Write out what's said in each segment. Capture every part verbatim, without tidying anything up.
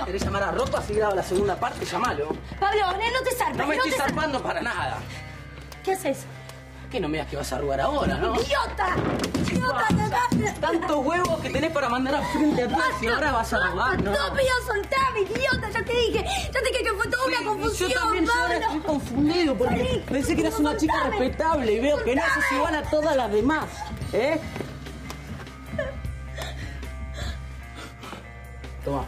Pablo. ¿Querés llamar a Rocco? Así graba la segunda parte, llamalo. Pablo, no te zarpes. No me no estoy te zarpando para nada. ¿Qué haces? ¿Qué no me digas que vas a arrugar ahora, no? ¡Idiota! ¡Idiota! Tantos huevos que tenés para mandar a frente atrás y ahora vas a arrugar, ¿no? No, pero soltame, idiota, ya te dije. Ya te dije que fue toda una confusión, Yo también yo ahora Pablo. estoy confundido porque Salí, pensé que eras una chica soltame. respetable y veo que no sos igual a todas las demás, ¿eh? Toma.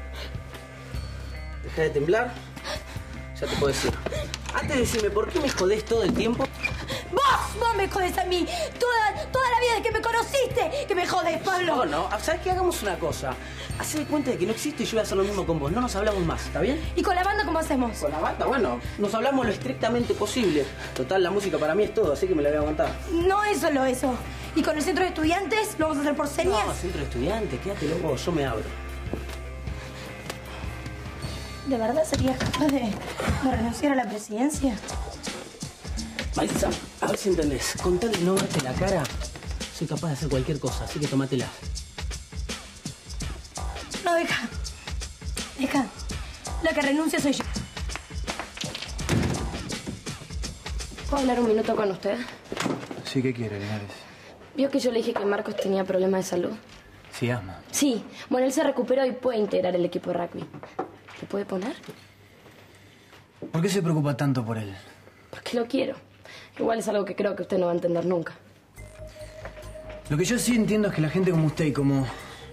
Deja de temblar. Ya te puedo decir. Antes de decirme por qué me jodés todo el tiempo. ¡Vos! ¡Vos me jodés a mí! Toda, toda la vida desde que me conociste que me jodés, Pablo. No, no. ¿Sabes qué? Hagamos una cosa. Hacé de cuenta de que no existe y yo voy a hacer lo mismo con vos. No nos hablamos más, ¿está bien? ¿Y con la banda cómo hacemos? Con la banda, bueno, nos hablamos lo estrictamente posible. Total, la música para mí es todo, así que me la voy a aguantar. No es solo eso. ¿Y con el centro de estudiantes lo vamos a hacer por señas? No, centro de estudiantes, quédate loco, yo me abro. ¿De verdad serías capaz de, de renunciar a la presidencia? Maritza, a ver si entendés. Con tal de no verte la cara, soy capaz de hacer cualquier cosa, así que tómatela. No, deja. Deja. La que renuncia soy yo. ¿Puedo hablar un minuto con usted? Sí, ¿qué quiere, Linares? ¿Vio que yo le dije que Marcos tenía problemas de salud? Sí, asma. Sí. Bueno, él se recuperó y puede integrar el equipo de rugby. ¿Le puede poner? ¿Por qué se preocupa tanto por él? Porque lo quiero. Igual es algo que creo que usted no va a entender nunca. Lo que yo sí entiendo es que la gente como usted y como...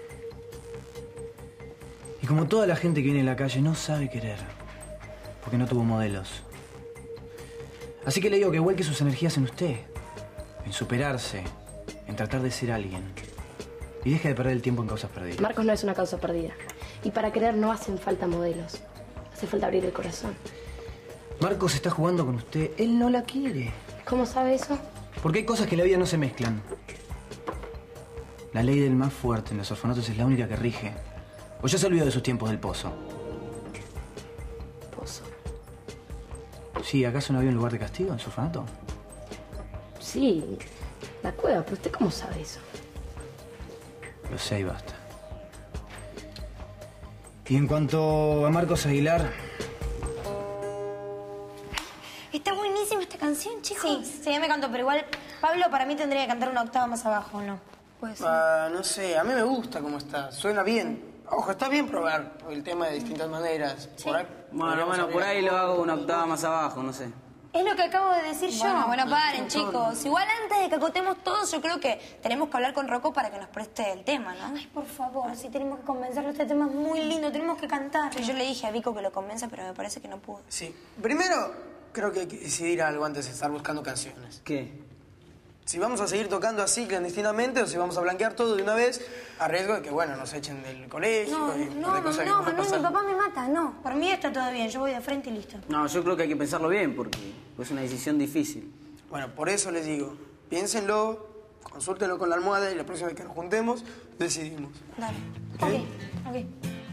Y como toda la gente que viene en la calle no sabe querer. Porque no tuvo modelos. Así que le digo que vuelque sus energías en usted. En superarse. En tratar de ser alguien. Y deje de perder el tiempo en causas perdidas. Marcos no es una causa perdida. Y para querer no hacen falta modelos. Hace falta abrir el corazón. Marcos está jugando con usted. Él no la quiere. ¿Cómo sabe eso? Porque hay cosas que en la vida no se mezclan. La ley del más fuerte en los orfanatos es la única que rige. ¿O ya se olvidó de sus tiempos del pozo? Pozo. Sí, ¿acaso no había un lugar de castigo en su orfanato? Sí, la cueva. ¿Pero usted cómo sabe eso? Lo sé y basta. Y en cuanto a Marcos Aguilar... Está buenísima esta canción, chicos. Sí, sí, me cantó, pero igual Pablo para mí tendría que cantar una octava más abajo, ¿no? Puede ser. Ah, no sé, a mí me gusta cómo está, suena bien. Ojo, está bien probar el tema de distintas maneras. Sí. Por ahí, Bueno, bueno, por ahí lo hago una octava más abajo, no sé. Es lo que acabo de decir yo. Bueno, bueno, paren, chicos. Igual antes de que acotemos todos, yo creo que tenemos que hablar con Rocco para que nos preste el tema, ¿no? Ay, por favor, sí tenemos que convencerlo. Este tema es muy lindo, tenemos que cantar. Sí, yo le dije a Vico que lo convenza, pero me parece que no pudo. Sí. Primero, creo que hay que decidir algo antes de estar buscando canciones. ¿Qué? Si vamos a seguir tocando así clandestinamente o si vamos a blanquear todo de una vez, a riesgo de que, bueno, nos echen del colegio No, y un no, par de no, cosas que no, pueden Manuel, pasar. mi papá me mata, no. Por mí está todo bien, yo voy de frente y listo. No, yo creo que hay que pensarlo bien porque es una decisión difícil. Bueno, por eso les digo, piénsenlo, consúltenlo con la almohada y la próxima vez que nos juntemos, decidimos. Dale. ¿Ok? Ok.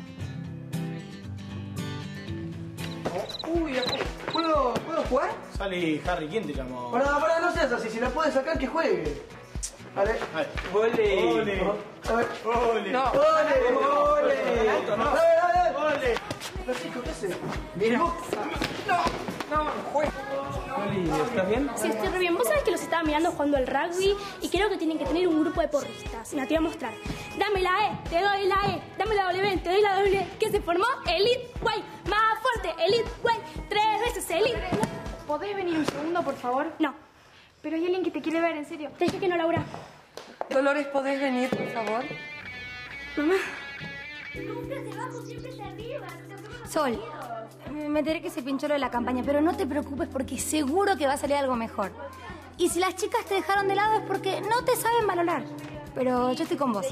Uy, ¿puedo, ¿puedo jugar? Salí, Harry, ¿quién te llamó? Pará, pará, no seas así, si la puedes sacar, que juegue. Vale. Ole. Ole. A ver. Ole. No. Ole, ole. No, no. A ver, a ver. Ole. Francisco, ¿qué haces? Mira. No, no, no, juega. Oli, ¿estás bien? Sí, estoy re bien. Vos sabés que los estaba mirando jugando al rugby y creo que tienen que tener un grupo de porristas. Mira, te voy a mostrar. Dame la E, te doy la E. Dame la W, te doy la W. ¿Qué se formó? Elite Way. Más fuerte, Elite Way. Tres veces Elite. ¿Podés venir un segundo, por favor? No. Pero hay alguien que te quiere ver, en serio. Te dije que no, Laura. Dolores, ¿podés venir, por favor? Mamá. Nunca se bajo, siempre se arriba. Sol, me enteré que se pinchó lo de la campaña, pero no te preocupes porque seguro que va a salir algo mejor. Y si las chicas te dejaron de lado es porque no te saben valorar. Pero yo estoy con vos.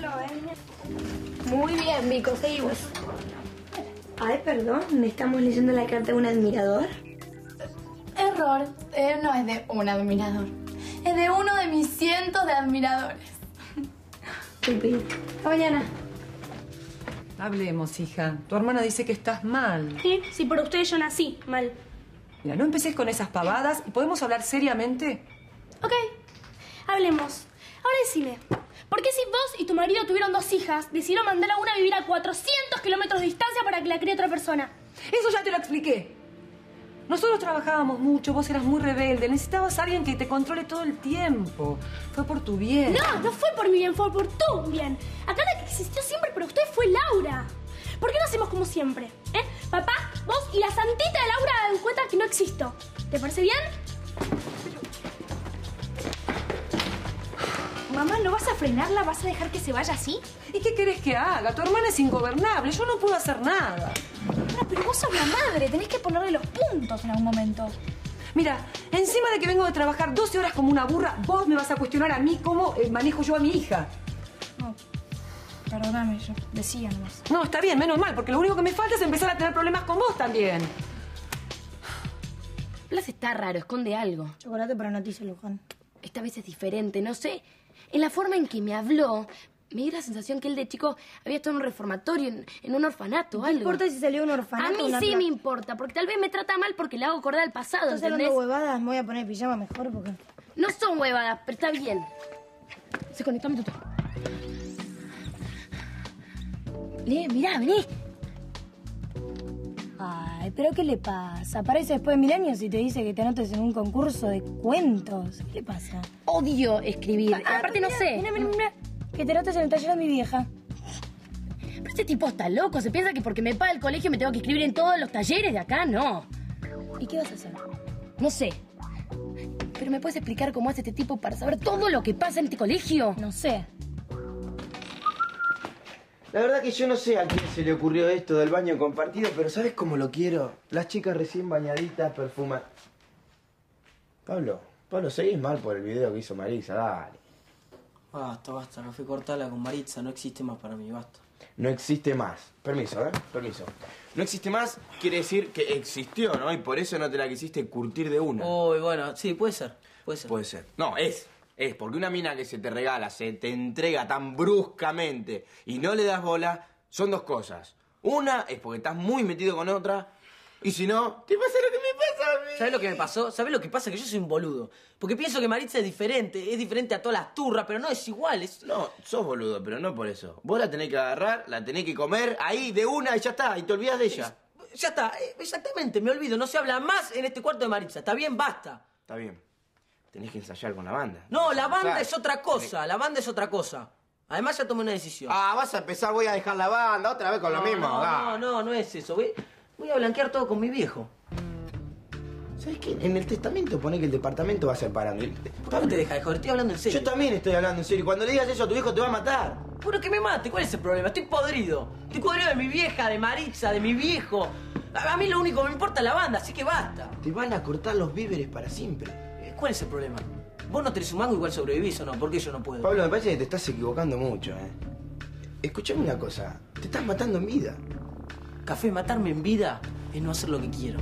Muy bien, Vico, seguimos. Ay, perdón, ¿me estamos leyendo la carta de un admirador? Error. Eh, no es de un admirador. Es de uno de mis cientos de admiradores. Hasta mañana. Hablemos, hija. Tu hermana dice que estás mal. Sí, sí, por ustedes yo nací mal. Mira, no empeces con esas pavadas y podemos hablar seriamente. Ok, hablemos. Ahora decime, ¿Por qué si vos y tu marido tuvieron dos hijas, decidieron mandar a una a vivir a cuatrocientos kilómetros de distancia para que la críe otra persona? Eso ya te lo expliqué. Nosotros trabajábamos mucho, vos eras muy rebelde. Necesitabas a alguien que te controle todo el tiempo. Fue por tu bien. No, no fue por mi bien, fue por tu bien. Acá la que existió siempre para usted fue Laura. ¿Por qué no hacemos como siempre? ¿Eh? Papá, vos y la santita de Laura dan cuenta que no existo. ¿Te parece bien? Mamá, ¿no vas a frenarla? ¿Vas a dejar que se vaya así? ¿Y qué querés que haga? Tu hermana es ingobernable. Yo no puedo hacer nada. No, pero vos sos la madre. Tenés que ponerle los puntos en algún momento. Mira, encima de que vengo de trabajar doce horas como una burra, vos me vas a cuestionar a mí cómo eh, manejo yo a mi hija. No, perdóname, yo decía nomás. No, está bien, menos mal, porque lo único que me falta es empezar a tener problemas con vos también. Blas está raro, esconde algo. Chocolate para noticias, Luján. Esta vez es diferente, no sé. En la forma en que me habló, me dio la sensación que él de chico había estado en un reformatorio, en, en un orfanato o algo. ¿Qué importa si salió de un orfanato? A mí una sí pla- me importa, porque tal vez me trata mal porque le hago acordar al pasado, ¿Estás ¿entendés? hablando huevadas? Me voy a poner pijama mejor porque... No son huevadas, pero está bien. Se conectame tú. Lee, mirá, vení. Ay, ¿pero qué le pasa? Aparece después de mil años y te dice que te anotes en un concurso de cuentos. ¿Qué le pasa? Odio escribir. Ah, Aparte no mirá, sé. Mirá, mirá, mirá. Que te anotes en el taller de mi vieja. Pero este tipo está loco. Se piensa que porque me paga el colegio me tengo que escribir en todos los talleres de acá. No. ¿Y qué vas a hacer? No sé. ¿Pero me puedes explicar cómo hace este tipo para saber todo lo que pasa en este colegio? No sé. La verdad que yo no sé a quién se le ocurrió esto del baño compartido, pero ¿sabes cómo lo quiero? Las chicas recién bañaditas, perfuman. Pablo, Pablo, seguís mal por el video que hizo Marisa, dale. Basta, basta, no fui cortarla con Maritza, no existe más para mí, basta. No existe más. Permiso, ¿eh? Permiso. No existe más quiere decir que existió, ¿no? Y por eso no te la quisiste curtir de una. Uy, bueno, sí, puede ser, puede ser. Puede ser. No, es. Es porque una mina que se te regala, se te entrega tan bruscamente y no le das bola, son dos cosas. Una es porque estás muy metido con otra y si no, te pasa lo que me pasa a mí. ¿Sabes lo que me pasó? ¿Sabes lo que pasa? Que yo soy un boludo. Porque pienso que Maritza es diferente, es diferente a todas las turras, pero no es igual. Es... No, sos boludo, pero no por eso. Vos la tenés que agarrar, la tenés que comer ahí de una y ya está, y te olvidas de ella. Ya está, exactamente, me olvido. No se habla más en este cuarto de Maritza. ¿Está bien? Basta. Está bien. Tenés que ensayar con la banda. No, la banda ¿sabes? es otra cosa. La banda es otra cosa. Además ya tomé una decisión. Ah, vas a empezar, voy a dejar la banda otra vez con no, lo mismo. No, ah. no, no, no es eso. Voy, voy a blanquear todo con mi viejo. ¿Sabes qué? En el testamento pone que el departamento va a ser parando. ¿Por qué te dejas de joder? Estoy hablando en serio. Yo también estoy hablando en serio. Cuando le digas eso a tu viejo te va a matar. Pero que me mate, ¿cuál es el problema? Estoy podrido. Estoy podrido de mi vieja, de Maritza, de mi viejo. A, a mí lo único que me importa es la banda, así que basta. Te van a cortar los víveres para siempre. ¿Cuál es el problema? Vos no tenés un mango, igual sobrevivís o no. ¿Por qué yo no puedo? Pablo, me parece que te estás equivocando mucho, ¿eh? Escuchame una cosa. Te estás matando en vida. Café, matarme en vida es no hacer lo que quiero.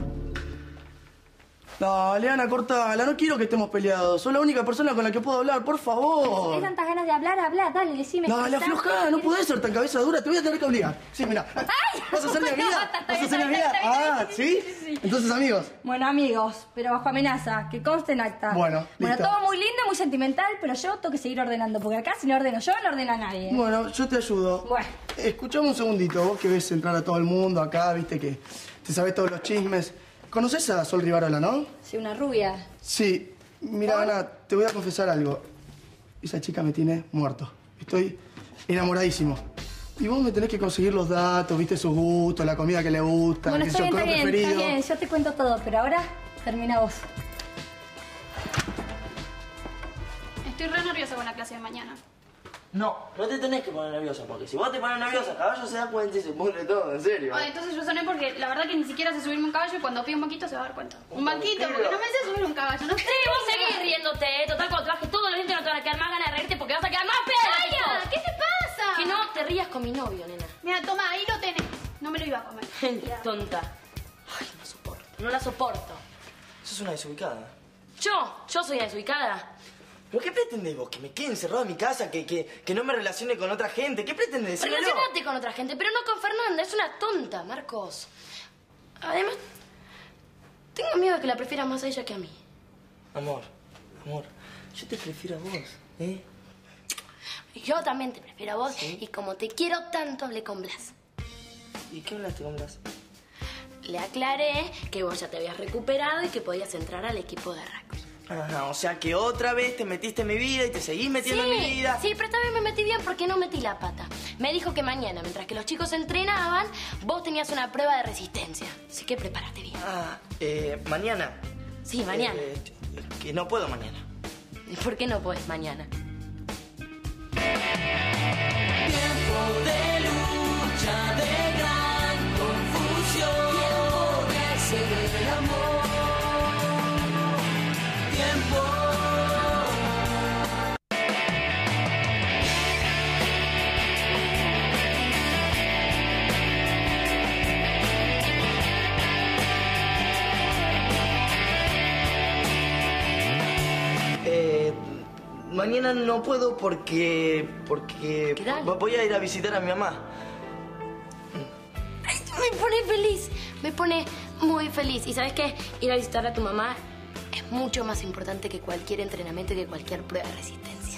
Dale, Ana, cortala. No quiero que estemos peleados. Soy la única persona con la que puedo hablar, por favor. Si tenés tantas ganas de hablar, habla, dale, decime. Dale, aflojá, no podés ser tan cabeza dura. Te voy a tener que obligar. Sí, mira. ¿Vas a ser mi amiga? ¿Vas a ser mi amiga? Ah, ¿sí? Entonces, amigos. Bueno, amigos, pero bajo amenaza, que conste en acta. Bueno, Bueno, listo. todo muy lindo, muy sentimental, pero yo tengo que seguir ordenando, porque acá si no ordeno yo, no ordena nadie. Bueno, yo te ayudo. Bueno. Escuchame un segundito. Vos que ves entrar a todo el mundo acá, viste que te sabés todos los chismes. ¿Conoces a Sol Rivarola, no? Sí, una rubia. Sí. Mira, Ana, te voy a confesar algo. Esa chica me tiene muerto. Estoy enamoradísimo. Y vos me tenés que conseguir los datos, viste, sus gustos, la comida que le gusta, Bueno, que está es su bien, color está bien, preferido. está bien, yo te cuento todo, pero ahora termina vos. Estoy re nerviosa con la clase de mañana. No, no te tenés que poner nerviosa, porque si vos te pones nerviosa, caballo se da cuenta y se pone todo, en serio. Ay, entonces yo soné porque la verdad que ni siquiera sé subirme un caballo y cuando pido un banquito se va a dar cuenta. Un banquito, porque no me sé subir un caballo, no sé. Sí, vos seguís riéndote, ¿eh? Total, cuando trabajes todos los dientes no te van a quedar más ganas de reírte porque vas a quedar más fea. ¡Calla! ¿Qué te pasa? Que no te rías con mi novio, nena. Mira, toma, ahí lo tenés. No me lo iba a comer. Tonta. Ay, no soporto. No la soporto. Sos una desubicada. Yo, yo soy una desubicada. ¿Pero qué pretendés vos? ¿Que me quede encerrado en mi casa? ¿Que, que, que no me relacione con otra gente? ¿Qué pretendés? Decímelo. Relacionate con otra gente, pero no con Fernanda. Es una tonta, Marcos. Además, tengo miedo de que la prefieras más a ella que a mí. Amor, amor, yo te prefiero a vos, ¿eh? Ay, yo también te prefiero a vos. ¿Sí? Y como te quiero tanto, hablé con Blas. ¿Y qué hablaste con Blas? Le aclaré que vos ya te habías recuperado y que podías entrar al equipo de rugby. Ajá, o sea que otra vez te metiste en mi vida y te seguís metiendo sí, en mi vida. Sí, pero esta vez me metí bien porque no metí la pata. Me dijo que mañana, mientras que los chicos entrenaban, vos tenías una prueba de resistencia. Así que prepárate bien. Ah, eh, ¿mañana? Sí, mañana. Eh, que no puedo mañana. ¿Y por qué no podés mañana? Tiempo de lucha, de gran confusión. Tiempo de hacer amor. Tiempo. Eh, mañana no puedo porque... porque voy a ir a visitar a mi mamá. Ay, me pone feliz, me pone muy feliz. ¿Y sabes qué? Ir a visitar a tu mamá es mucho más importante que cualquier entrenamiento y que cualquier prueba de resistencia.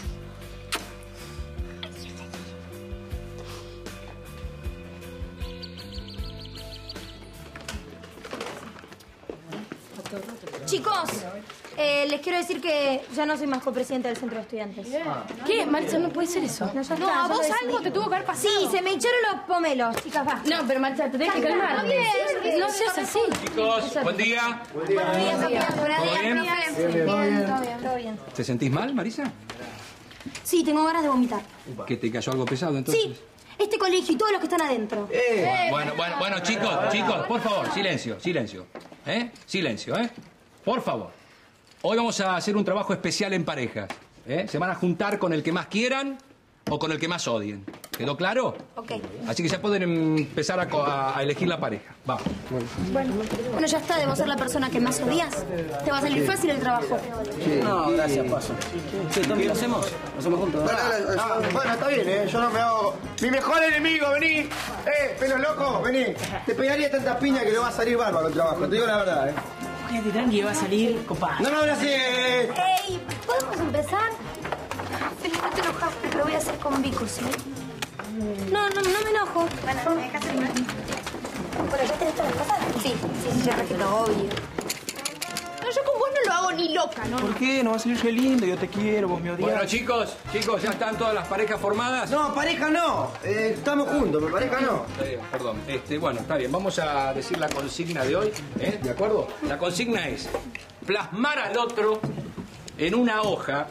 Chicos, eh, les quiero decir que ya no soy más copresidenta del centro de estudiantes. ¿Qué? Marisa, no puede ser eso. No, ya No, está, a ya vos lo algo decidí. te tuvo que haber pasado. Sí, se me hincharon los pomelos, chicas, va. No, pero Marisa, te tenés que calmar. No seas así. Chicos, buen día. Buenos días, ¿Todo bien? profe. Bien, Bien, bien. todo bien, todo bien. ¿Te sentís mal, Marisa? Sí, tengo ganas de vomitar. ¿Que te cayó algo pesado entonces? Sí, este colegio y todos los que están adentro. Bueno, bueno, bueno, chicos, chicos, por favor, silencio, silencio. ¿Eh? Silencio, ¿eh? Por favor. Hoy vamos a hacer un trabajo especial en parejas. ¿Eh? Se van a juntar con el que más quieran o con el que más odien. ¿Quedó claro? Ok. Así que ya pueden empezar a, co- a- a elegir la pareja. Vamos. Bueno, bueno, ya está, debo ser la persona que más odias. Te va a salir fácil el trabajo. No, gracias, Paso. ¿Qué, Tommy, lo hacemos? Lo hacemos juntos. Dale, dale, ah, bueno, está bien, ¿eh? Yo no me hago... ¡Mi mejor enemigo, vení! ¡Eh, pelos locos, vení! Te pegaría tantas piñas que le va a salir bárbaro el trabajo, te digo la verdad, ¿eh? Quédate tranqui, va a salir copado. No, no, ahora sí. Ey, ¿podemos empezar? Felipe, no te enojas, pero lo voy a hacer con Vico, ¿sí? No, no, no me enojo. Bueno, ¿me dejas terminar? Bueno, ¿ya tenés todas las cosas? Sí, sí, sí, ya registro, obvio. No, yo con vos no lo hago ni loca, ¿no? ¿Por qué? No va a salir re lindo, yo te quiero, vos me odias. Bueno, chicos, chicos, ¿ya están todas las parejas formadas? No, pareja no. Eh, estamos juntos, pero pareja no. Está bien, perdón. Este, bueno, está bien. Vamos a decir la consigna de hoy, ¿eh? ¿De acuerdo? La consigna es plasmar al otro en una hoja,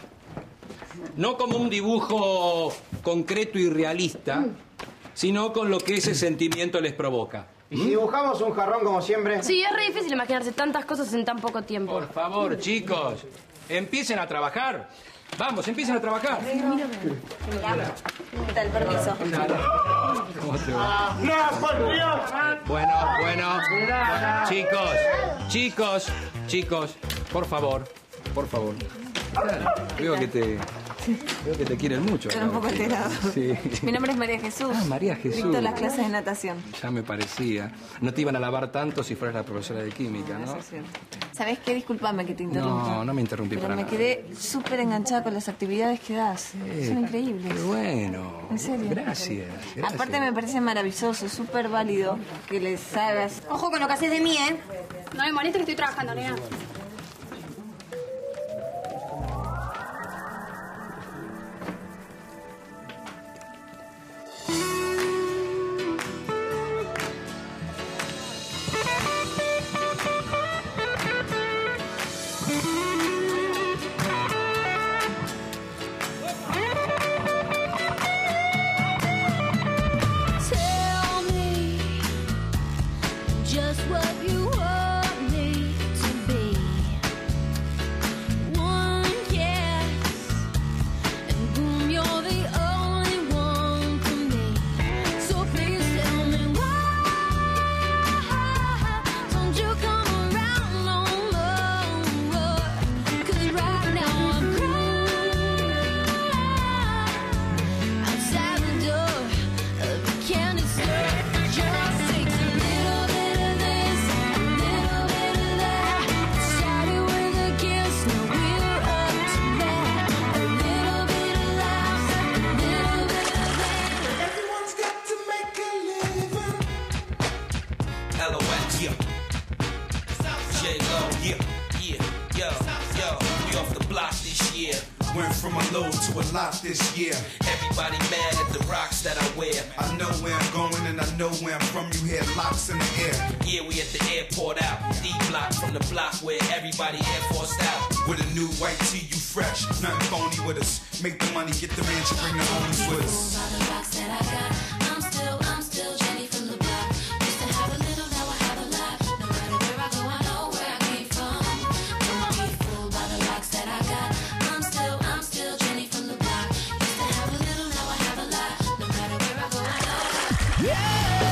no como un dibujo concreto y realista, sino con lo que ese sentimiento les provoca. ¿Y si dibujamos un jarrón como siempre? Sí, es re difícil imaginarse tantas cosas en tan poco tiempo. Por favor, chicos, empiecen a trabajar. Vamos, empiecen a trabajar. ¿Qué tal? Permiso. ¿Cómo te va? ¡No, por Dios! Bueno, bueno. Chicos, chicos, chicos, por favor, por favor. Veo que te... Veo que te quieren mucho. Estoy un poco alterado. Sí. Mi nombre es María Jesús. Ah, María Jesús. Dicto las clases de natación. Ya me parecía. No te iban a lavar tanto si fueras la profesora de química, ¿no? Eso es cierto. ¿Sabés qué? Disculpame que te interrumpa. No, no me interrumpí Pero para me nada. quedé súper enganchada con las actividades que das. Son increíbles. Qué bueno. En serio. Gracias, gracias. Aparte me parece maravilloso, súper válido que les hagas. Ojo con lo que haces de mí, ¿eh? No me moleste que estoy trabajando, nena. Tell me just what you want me to be. Yo, we off the block this year. Went from a low to a lot this year. Everybody mad at the rocks that I wear. I know where I'm going and I know where I'm from. You hear locks in the air. Yeah, we at the airport out. D block from the block where everybody Air Forced out. With a new white tee, you fresh. Nothing phony with us. Make the money, get the mansion, bring the homies with us. All the rocks that I got, I'm still, I'm still Jenny from the block. Used to have a little, now I have a lot. No matter where I go, I know where I came from. Don't be fooled by the rocks that I got. I'm still, I'm still Jenny from the block. Used to have a little, now I have a lot. No matter where I go, I know where I came from.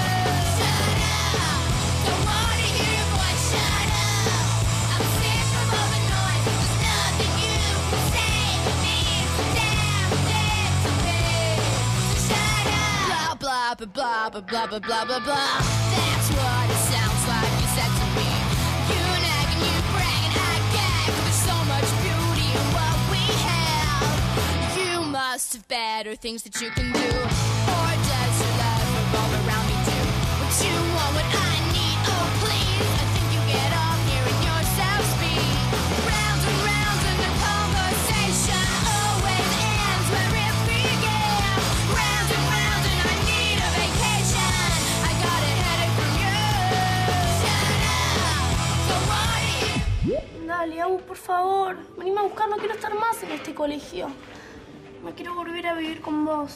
Blah, blah, blah, blah, blah, blah, blah, blah. That's what it sounds like you said to me. You nag and you brag and I gag. There's so much beauty in what we have. You must have better things that you can do. Or does your love revolve around me too? What you want, what I need, oh please. I think you get off hearing yourself speak. Rounds and rounds and the conversation always ends where it began. Rounds and rounds and I need a vacation. I got a headache from you. Shut up. So what do you... Dale, Abu, por favor. Venime a buscar, no quiero estar más en este colegio. Me quiero volver a vivir con vos.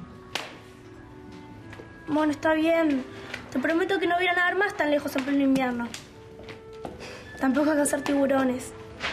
Bueno, está bien. Te prometo que no voy a nadar más tan lejos en pleno invierno. Tampoco hay que hacer tiburones.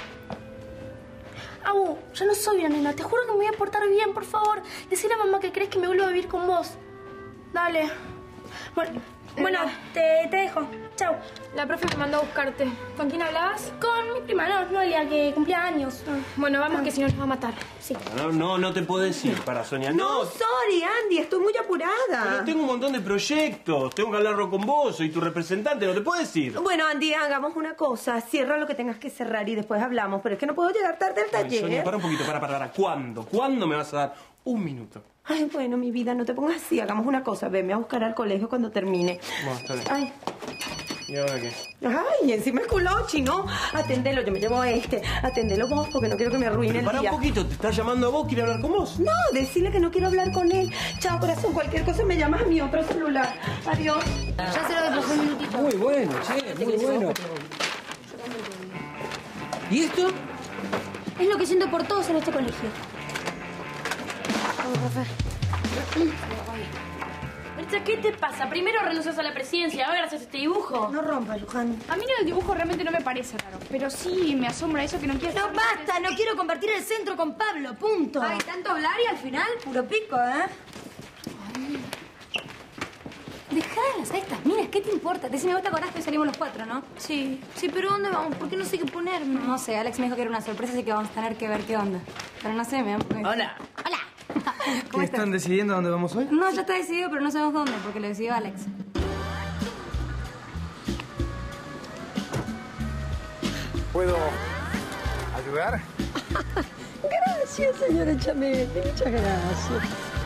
Abu, yo no soy una nena. Te juro que me voy a portar bien, por favor. Decile a mamá que crees que me vuelvo a vivir con vos. Dale. Bueno, bueno te, te dejo. Chau. La profe me mandó a buscarte. ¿Con quién hablabas? Con mi prima, no, Noelia, que cumplía años. Bueno, vamos, que si no nos va a matar. Sí. No, no, no te puedes ir para Sonia. No, No, sorry, Andy, estoy muy apurada. pero tengo un montón de proyectos. Tengo que hablarlo con vos. Soy tu representante. No te puedes ir. Bueno, Andy, hagamos una cosa. Cierra lo que tengas que cerrar y después hablamos. Pero es que no puedo llegar tarde al Ay, taller. Sonia, para un poquito, para, para, para. ¿Cuándo? ¿Cuándo me vas a dar un minuto? Ay, bueno, mi vida, no te pongas así. Hagamos una cosa. Venme a buscar al colegio cuando termine. Bueno, está bien. Ay. ¿Y ahora qué? Ay, encima es culochi, ¿no? Atendelo, yo me llevo a este. Atendelo vos porque no quiero que me arruine el Para día. un poquito, te está llamando a vos, quiere hablar con vos. No, decirle que no quiero hablar con él. Chao, corazón, cualquier cosa me llamas a mi otro celular. Adiós. Ya se lo dejo un minutito. Muy bueno, che, muy bueno. ¿Y esto? Es lo que siento por todos en este colegio. Vamos, profe. Berta, ¿qué te pasa? Primero renuncias a la presidencia, ahora haces este dibujo. No rompas, Luján. A mí el dibujo realmente no me parece raro, pero sí me asombra eso que no quieres... No, basta, no quiero compartir el centro con Pablo, punto. Ay, tanto hablar y al final, puro pico, ¿eh? Dejalas a estas minas, ¿qué te importa? Decime, vos te acordás que salimos los cuatro, ¿no? Sí, sí, pero ¿dónde vamos? ¿Por qué no sé qué ponerme? No sé, Alex me dijo que era una sorpresa, así que vamos a tener que ver qué onda. Pero no sé, me dan... Hola. Hola. ¿Qué están decidiendo dónde vamos hoy? No, ya está decidido, pero no sabemos dónde, porque lo decidió Alex. ¿Puedo ayudar? Gracias, señora Chamete. Muchas gracias.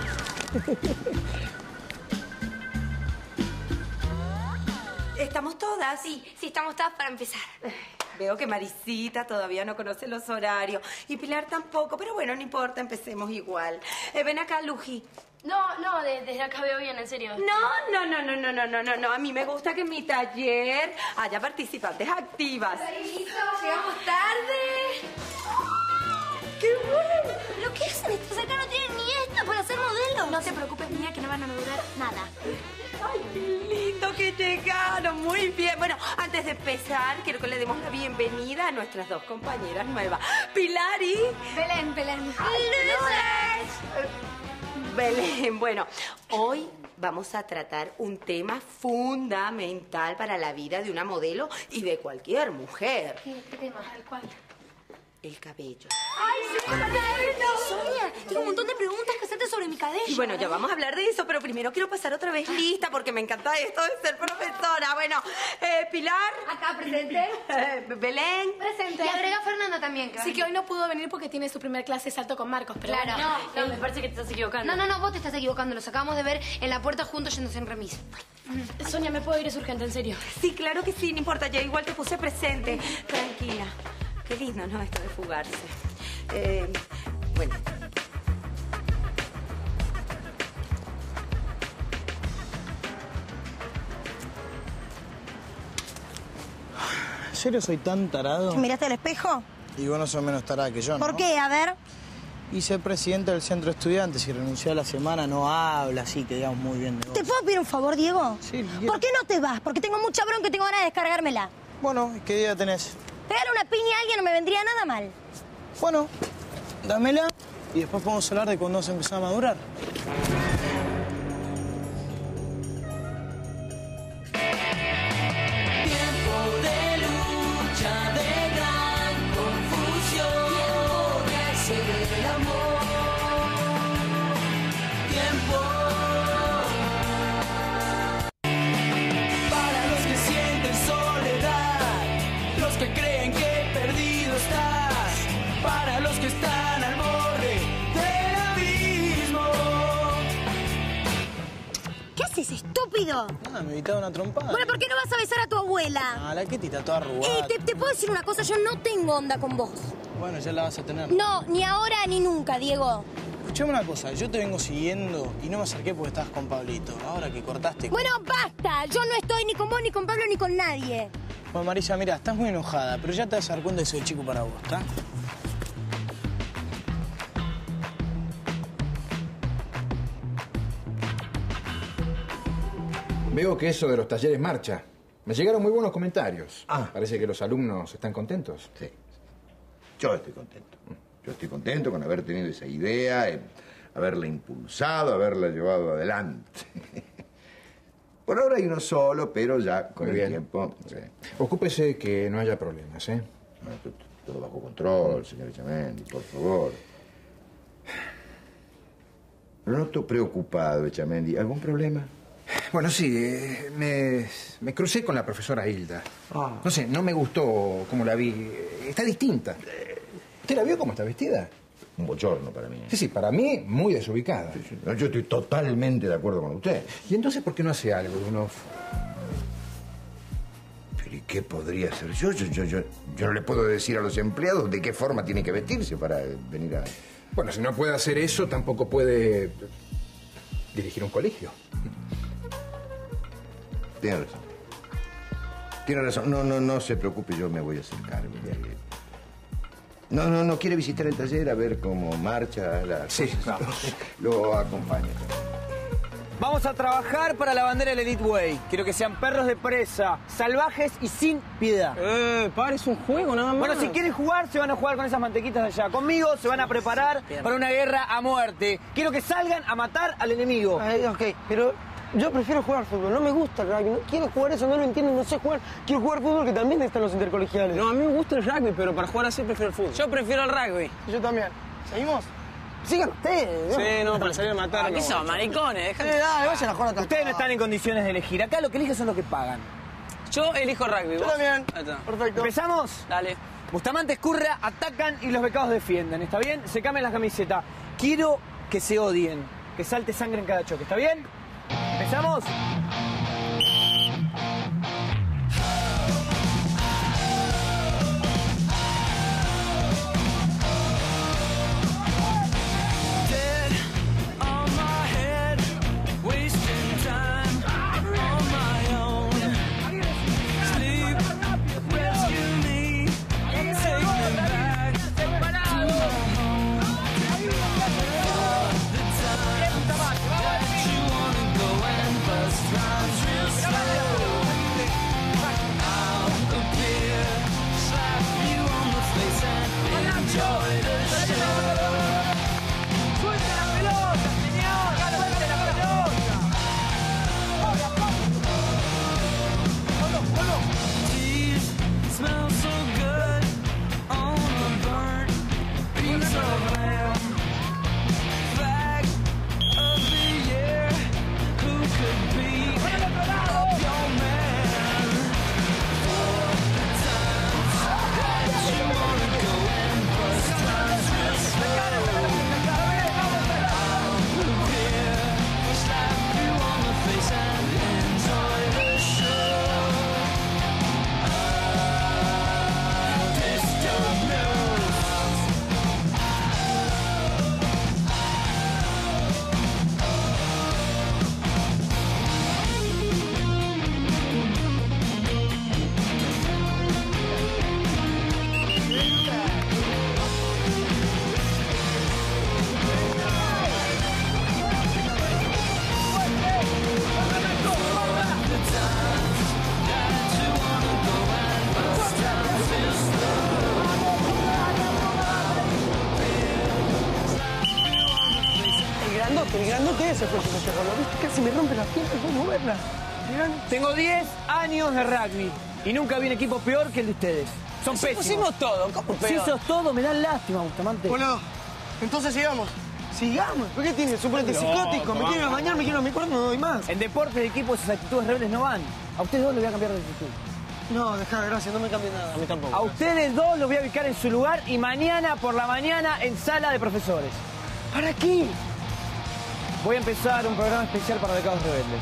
¿Estamos todas? Sí, sí, estamos todas para empezar. Veo que Marisita todavía no conoce los horarios y Pilar tampoco, pero bueno, no importa, empecemos igual. Eh, ven acá, Luji. No, no, de- desde acá veo bien, en serio. No, no, no, no, no, no, no, no, no. A mí me gusta que en mi taller haya participantes activas. Llegamos tarde. ¡Qué bueno! ¿Pero qué hacen estos acá? No tienen ni esto para ser modelos. No te preocupes, mía, que no van a durar nada. ¡Ay, qué lindo que llegaron! Muy bien. Bueno, antes de empezar, quiero que le demos la bienvenida a nuestras dos compañeras nuevas. Pilar y... Belén, Belén. Belén, bueno, hoy vamos a tratar un tema fundamental para la vida de una modelo y de cualquier mujer. ¿Qué, qué tema? ¿Cuál? El cabello. ¡Ay, sí! Sonia, tengo un montón de preguntas que hacerte sobre mi cabello. Y bueno, ya vamos a hablar de eso, pero primero quiero pasar otra vez lista porque me encanta esto de ser profesora. Bueno, eh, Pilar. Acá, presente. Eh, Belén. Presente. Y agrega a Fernanda también. Sí, que hoy no pudo venir porque tiene su primer clase de salto con Marcos, pero Claro. bueno, No, no, me parece que te estás equivocando. No, no, no, vos te estás equivocando. Los acabamos de ver en la puerta juntos yéndose en remis. Sonia, ¿me puedo ir? Es urgente, en serio. Sí, claro que sí, no importa, yo igual te puse presente. Tranquila. Qué lindo, ¿no? Esto de fugarse. Eh, bueno. ¿En serio soy tan tarado? ¿Miraste al espejo? Y vos no sos menos tarada que yo, ¿no? ¿Por qué? A ver. Y ser presidente del centro de estudiantes y renunciar a la semana no habla así, que digamos muy bien de vos. ¿Te puedo pedir un favor, Diego? Sí, quiero. ¿Por qué no te vas? Porque tengo mucha bronca y tengo ganas de descargármela. Bueno, ¿qué día tenés? Pegarle una piña a alguien no me vendría nada mal. Bueno, dámela y después podemos hablar de cuando se empezó a madurar. Tiempo de lucha, de gran confusión. Tiempo de hacer el amor. Tiempo para los que sienten soledad, los que creen que perdido estás, para los que están al borde del abismo. ¿Qué haces, estúpido? Ah, me evitaba una trompada. Bueno, ¿por qué no vas a besar a tu abuela? Ah, la Ketty está toda arrugada. Eh, te, te puedo decir una cosa, yo no tengo onda con vos. Bueno, ya la vas a tener. No, ni ahora ni nunca, Diego. Escuchame una cosa, yo te vengo siguiendo y no me acerqué porque estabas con Pablito. Ahora que cortaste... Bueno, basta. Yo no estoy ni con vos, ni con Pablo, ni con nadie. Bueno, Marisa, mira, estás muy enojada, pero ya te vas a dar cuenta de que soy el chico para vos, ¿está? Veo que eso de los talleres marcha. Me llegaron muy buenos comentarios. Ah. Parece que los alumnos están contentos. Sí. Yo estoy contento. Yo estoy contento con haber tenido esa idea, eh, haberla impulsado, haberla llevado adelante. Por ahora hay uno solo, pero ya con Muy el bien. tiempo... Sí. Ocúpese que no haya problemas, ¿eh? No, to- to- todo bajo control, señor Echamendi, por favor. Lo noto preocupado, Echamendi. ¿Algún problema? Bueno, sí, eh, me, me crucé con la profesora Hilda. No sé, no me gustó cómo la vi. Está distinta. ¿Usted la vio cómo está vestida? Un bochorno para mí. Sí, sí, para mí muy desubicada. Sí, sí. No, yo estoy totalmente de acuerdo con usted. ¿Y entonces por qué no hace algo, Dunov? ¿Pero y qué podría hacer yo? Yo, yo, yo? yo no le puedo decir a los empleados de qué forma tienen que vestirse para venir a... Bueno, si no puede hacer eso, tampoco puede dirigir un colegio. Tiene razón. Tiene razón. No, no, no se preocupe, yo me voy a hacer cargo. No, no, no quiere visitar el taller a ver cómo marcha la... Sí, cosa? vamos. Lo acompaña. Vamos a trabajar para la bandera del Elite Way. Quiero que sean perros de presa, salvajes y sin piedad. Eh, padre, es un juego nada más. Bueno, si quieren jugar, se van a jugar con esas mantequitas de allá. Conmigo se van a preparar para una guerra a muerte. Quiero que salgan a matar al enemigo. Eh, ok, pero yo prefiero jugar fútbol. No me gusta el rugby. No quiero jugar eso, no lo entiendo, no sé jugar. Quiero jugar fútbol, que también están los intercolegiales. No, a mí me gusta el rugby, pero para jugar así prefiero el fútbol. Yo prefiero el rugby. Yo también. ¿Seguimos? Sigan ustedes. Sí, no, para salir a matar. Aquí no. son maricones, dejate. Eh, dale, vayan a jugar a otra Ustedes no cosa. están en condiciones de elegir. Acá lo que eligen son los que pagan. Yo elijo rugby. Yo ¿vos? también. Ahí está. Perfecto. ¿Empezamos? Dale. Bustamante, Escurra, atacan y los becados defienden. ¿Está bien? Se cambian las camisetas. Quiero que se odien. Que salte sangre en cada choque. ¿Está bien? ¿Empezamos? Dead on my head, wasting time on my own. Sleep, rescue me, take me back to my home. The time that you wanna go and bust Justamente ese fue el que me pegó, ¿lo viste? Casi me rompe las piernas, no moverla. Tengo diez años de rugby y nunca vi un equipo peor que el de ustedes. Son Si pésimos. pusimos todo, ¿cómo Si peor? sos todo, me dan lástima, Bustamante. Bueno, entonces sigamos. Sigamos. ¿Por qué tiene? Suponete No, psicótico. Me vamos. quiero ir a bañar, me quiero a mi cuarto, no doy más. En deportes de equipo esas actitudes rebeldes no van. A ustedes dos les voy a cambiar de actitud. No, dejá, gracias, no me cambie nada. A mí tampoco. A ustedes dos los voy a ubicar en su lugar y mañana por la mañana en sala de profesores. ¿Para qué? Voy a empezar un programa especial para becados rebeldes.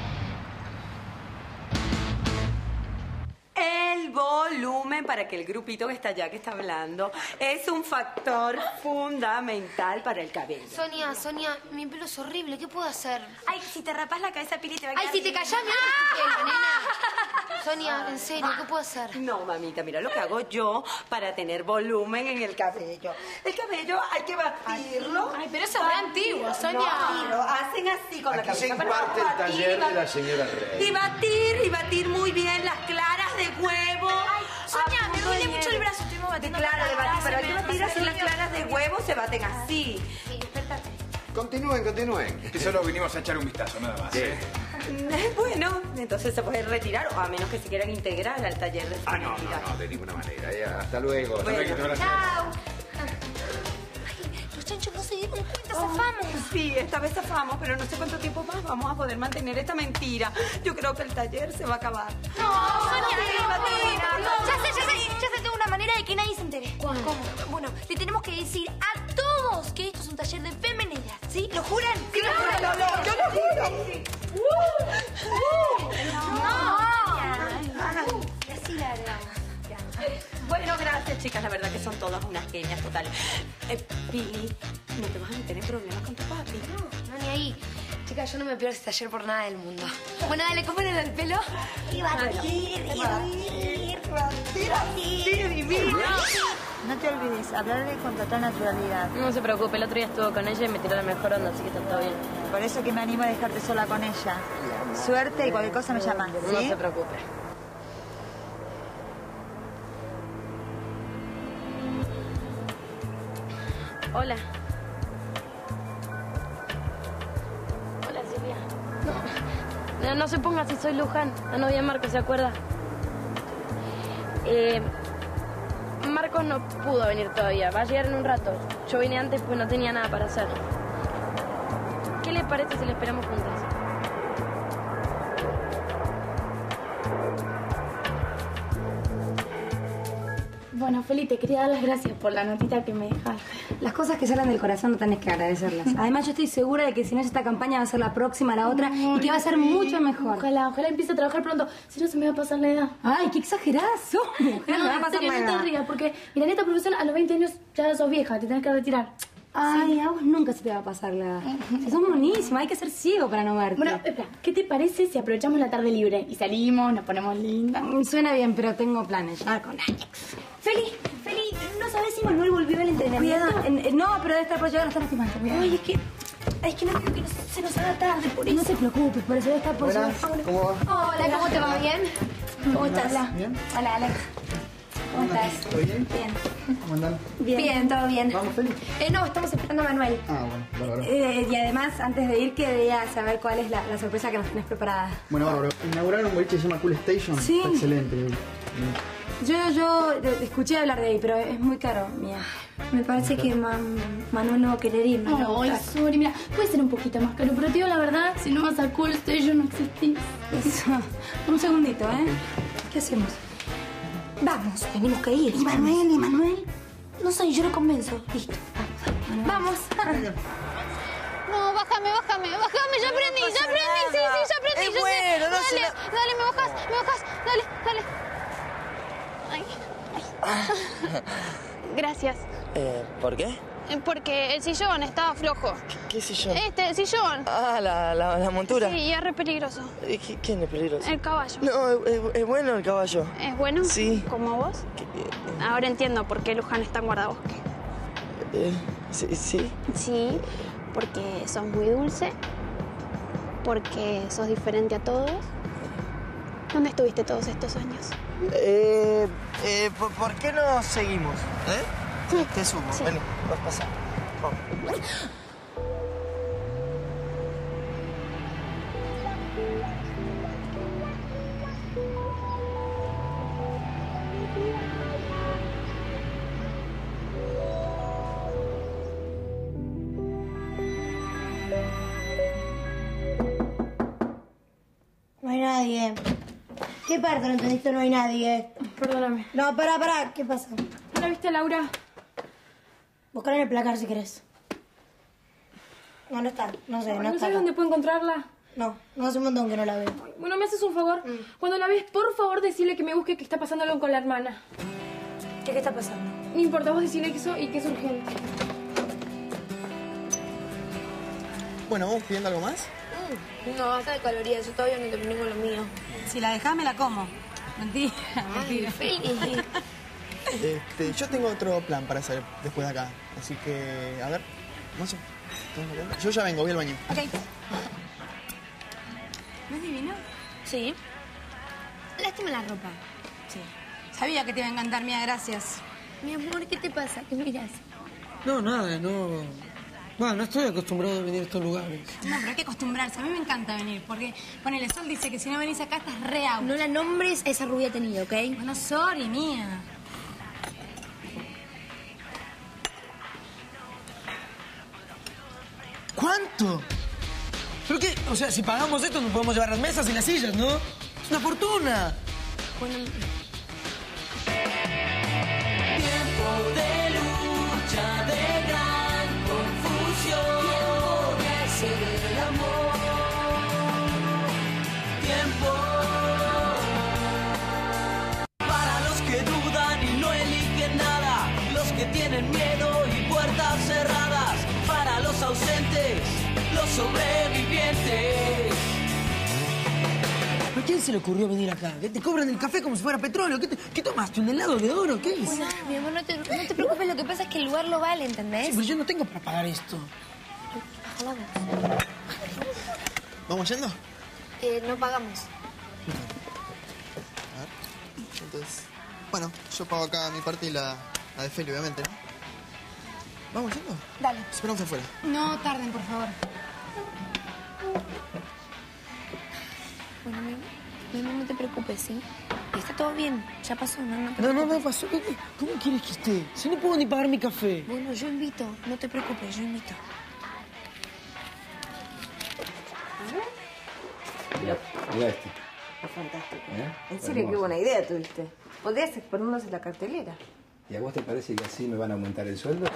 El volumen para que el grupito que está allá, que está hablando, es un factor fundamental para el cabello. Sonia, Sonia, mi pelo es horrible, ¿qué puedo hacer? Ay, si te rapas la cabeza, Pili, te va a Ay, quedar si te divino. callás, mira tu pelo, nena. Sonia, en serio, ¿qué puedo hacer? No, mamita, mira lo que hago yo para tener volumen en el cabello. El cabello hay que batirlo. Ay, pero eso es re antiguo, Sonia. No, lo hacen así con la Aquí se cabeza. para imparte el batir, taller de batir. la señora Rey. Y batir, y batir muy bien las claras de huevo. Sonia, A me punto duele de mucho hielo. el brazo, estuvimos batiendo. Claro, con de la batir, grasa, pero hay me que batir pasa así el las frío. claras de huevo, se baten así. Continúen, continúen. Que solo vinimos a echar un vistazo, nada más. ¿eh? Eh, Bueno, entonces se puede retirar, o a menos que se quieran integrar al taller de Ah, no, no, estilidad. no, de ninguna manera. Ya, hasta luego. Bueno, Hasta luego. Chao. Los chanchos no se dieron cuenta, zafamos. Sí, esta vez zafamos, pero no sé cuánto tiempo más vamos a poder mantener esta mentira. Yo creo que el taller se va a acabar. No, Sonia, Sí, no, Martina, no, no. Ya sé, ya sé, ya sé, tengo una manera de que nadie se entere. ¿Cómo? Bueno, le tenemos que decir a todos que esto es un taller de femenidad, ¿sí? ¿Lo juran? Sí, lo juro, lo- lo- yo lo No. Y así la agregamos. Bueno, gracias, chicas. La verdad que son todas unas genias totales. Eh, Pili, ¿no te vas a meter en problemas con tu papi? No, no, ni ahí. Chica, yo no me pierdo ese taller por nada del mundo. Bueno, dale, ¿cómo era el pelo? Y batir, y batir, batir, batir. divino. No te olvides, hablarle con total naturalidad. No se preocupe, el otro día estuvo con ella y me tiró la mejor onda, así que está todo bien. Por eso que me animo a dejarte sola con ella. Suerte y cualquier cosa me llamas, No ¿sí? se preocupe. Hola. Hola, Silvia. No, no, no se ponga así, soy Luján, la novia de Marcos, ¿se acuerda? Eh, Marcos no pudo venir todavía, va a llegar en un rato. Yo vine antes pues no tenía nada para hacer. ¿Qué le parece si le esperamos juntas? Bueno, Feli, te quería dar las gracias por la notita que me dejaste. Las cosas que salen del corazón no tenés que agradecerlas. Además, yo estoy segura de que si no es esta campaña va a ser la próxima, la otra, y que va a ser mucho mejor. Ojalá, ojalá empiece a trabajar pronto. Si no, se me va a pasar la edad. Ay, qué exagerada sos, mujer. No, me va a en pasar serio, la no te edad. rías, porque mira, en esta profesión a los veinte años ya sos vieja, te tenés que retirar. Ay, a vos nunca se te va a pasar la edad. Si sos buenísima, hay que ser ciego para no verte. Bueno, espera, ¿qué te parece si aprovechamos la tarde libre y salimos, nos ponemos lindas? Suena bien, pero tengo planes ya con Alex. Feli, Feli, ¿no sabes si Manuel volvió al entrenamiento? Cuidado, en- en- no, pero debe estar por llegar, no está lastimando. Cuidado. Ay, es que... Ay, es que no quiero que nos- se nos haga tarde por eso. No te preocupes, por eso debe estar por llegar. ¿Cómo va? Hola, ¿cómo te va? ¿Bien? ¿Cómo estás? Hola. ¿Bien? Hola, Alex. ¿Cómo estás? ¿Todo bien? Bien. ¿Cómo andan? Bien. Bien, todo bien. ¿Vamos, Feli? Eh, no, estamos esperando a Manuel. Ah, bueno, bárbaro. Eh, y además, antes de ir, quería saber cuál es la, la sorpresa que nos tenés preparada. Bueno, bárbaro. Inauguraron un boliche que se llama Cool Station. Sí. Está excelente. Yo, yo eh, escuché hablar de ahí, pero es muy caro, mía. Me parece que Ma- Manuel no va a querer ir. ¿no? No, ay, sorry, mira, puede ser un poquito más caro, pero te digo la verdad, si no vas a Cool Station no existís. Eso. Un segundito, ¿eh? ¿Qué hacemos? Vamos, tenemos que ir. ¿Y Manuel? ¿Y Manuel? No sé, yo lo convenzo. Listo, vamos. Vamos. No, bájame, bájame, bájame, ya aprendí, ya aprendí, sí, sí, ya aprendí. Es ya bueno, sé. no se Dale, la- dale, me bajas, me bajas, dale, dale. Ay, ay. Gracias. Eh, ¿por qué? Eh, Porque el sillón estaba flojo. ¿Qué sillón? Este, el sillón. Ah, la, la, la montura. Sí, y es re peligroso. Eh, ¿qui- ¿Quién es peligroso? El caballo. No, es, es- es bueno el caballo. ¿Es bueno? Sí. ¿Como vos? Ahora entiendo por qué Luján está en guardabosque. Eh, sí, sí. Sí, porque sos muy dulce, porque sos diferente a todos. ¿Dónde estuviste todos estos años? Eh, eh, ¿por, por qué no seguimos? ¿Eh? Te subo, Sí. vení, vas a pasar. Vamos. ¿Qué parte no entendiste? No hay nadie. Perdóname. No, pará, pará. ¿Qué pasa? ¿No la viste, Laura? Buscar en el placar si querés. No, no está. No sé, no, ¿No está. sabes dónde puedo encontrarla? No, no hace un montón que no la veo. Bueno, ¿me haces un favor? Cuando la ves, por favor, decirle que me busque que está pasando algo con la hermana. ¿Qué, qué está pasando? No importa, vos decirle que eso y que es urgente. Bueno, ¿vamos pidiendo algo más? No, basta de calorías. Yo todavía no terminé con lo mío. Si la dejás, me la como. Mentira, mentira. Feli. Este, yo tengo otro plan para hacer después de acá. Así que, a ver, no sé. Yo ya vengo, voy al baño. Ok. ¿No es divino? Sí. Lástima la ropa. Sí. Sabía que te iba a encantar, mía, gracias. Mi amor, ¿qué te pasa? ¿Qué miras? No, nada, no... Bueno, no estoy acostumbrado a venir a estos lugares. No, pero hay que acostumbrarse. A mí me encanta venir, porque ponele, Sol dice que si no venís acá estás re out. No la nombres a esa rubia tenida, ¿ok? Bueno, sorry, mía. ¿Cuánto? ¿Pero qué? O sea, si pagamos esto nos podemos llevar las mesas y las sillas, ¿no? Es una fortuna. Bueno... Tiempo de lucha, de gran confusión. Tiempo de hacer el amor. Tiempo para los que dudan y no eligen nada. Los que tienen miedo y puertas cerradas. Para los ausentes, los sobrevivientes. ¿A quién se le ocurrió venir acá? ¿Que te cobran el café como si fuera petróleo? ¿Qué, te- qué tomaste? ¿Un helado de oro? ¿Qué es? Bueno, mi amor, no te, no te preocupes. Lo que pasa es que el lugar lo vale, ¿entendés? Sí, pero yo no tengo para pagar esto. Baja la voz. ¿Vamos yendo? Eh, no pagamos. A ver. Entonces... Bueno, yo pago acá mi parte y la, la de Feli, obviamente, ¿no? ¿Vamos yendo? Dale. Esperamos afuera. No tarden, por favor. Bueno, mi, mi amor, no te preocupes, ¿sí? Está todo bien. Ya pasó, ¿no? No, te No, no, preocupes. no pasó. ¿Qué- qué- ¿Cómo quieres que esté? Si no puedo ni pagar mi café. Bueno, yo invito. No te preocupes, yo invito. Mira este. Está fantástico. ¿Eh? En serio, Hermoso. qué buena idea tuviste. Podrías exponernos en la cartelera. ¿Y a vos te parece que así me van a aumentar el sueldo?